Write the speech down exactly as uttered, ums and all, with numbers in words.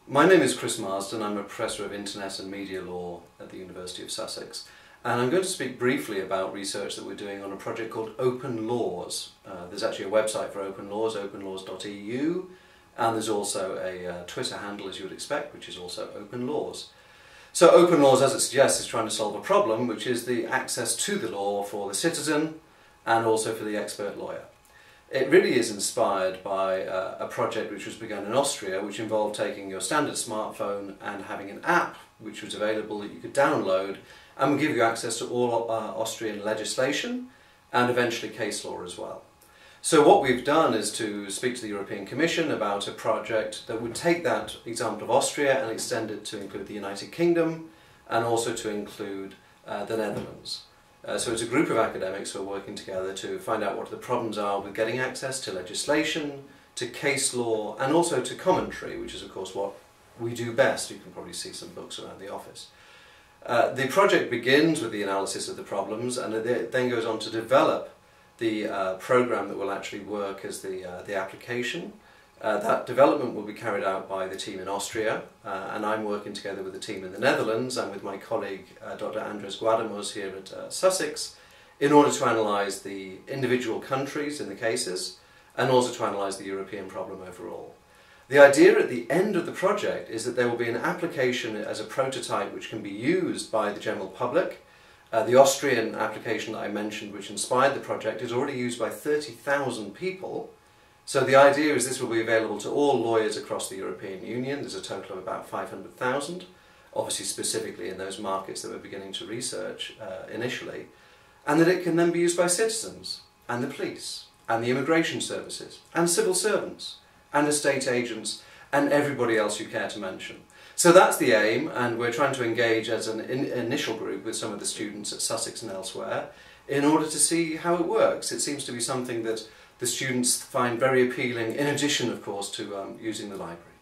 My name is Chris Marsden. I'm a Professor of Internet and Media Law at the University of Sussex, and I'm going to speak briefly about research that we're doing on a project called Open Laws. Uh, there's actually a website for Open Laws, open laws dot e u, and there's also a uh, Twitter handle, as you would expect, which is also Open Laws. So Open Laws, as it suggests, is trying to solve a problem, which is the access to the law for the citizen and also for the expert lawyer. It really is inspired by uh, a project which was begun in Austria, which involved taking your standard smartphone and having an app which was available that you could download and would give you access to all uh, Austrian legislation and eventually case law as well. So what we've done is to speak to the European Commission about a project that would take that example of Austria and extend it to include the United Kingdom and also to include uh, the Netherlands. Uh, so it's a group of academics who are working together to find out what the problems are with getting access to legislation, to case law, and also to commentary, which is of course what we do best. You can probably see some books around the office. Uh, the project begins with the analysis of the problems and it then goes on to develop the uh, program that will actually work as the, uh, the application. Uh, that development will be carried out by the team in Austria, uh, and I'm working together with the team in the Netherlands and with my colleague uh, Doctor Andres Guadamos here at uh, Sussex in order to analyse the individual countries in the cases and also to analyse the European problem overall. The idea at the end of the project is that there will be an application as a prototype which can be used by the general public. Uh, the Austrian application that I mentioned, which inspired the project, is already used by thirty thousand people. So the idea is this will be available to all lawyers across the European Union. There's a total of about five hundred thousand, obviously specifically in those markets that we're beginning to research uh, initially, and that it can then be used by citizens and the police and the immigration services and civil servants and estate agents and everybody else you care to mention. So that's the aim, and we're trying to engage as an in initial group with some of the students at Sussex and elsewhere in order to see how it works. It seems to be something that the students find very appealing, in addition, of course, to um, using the library.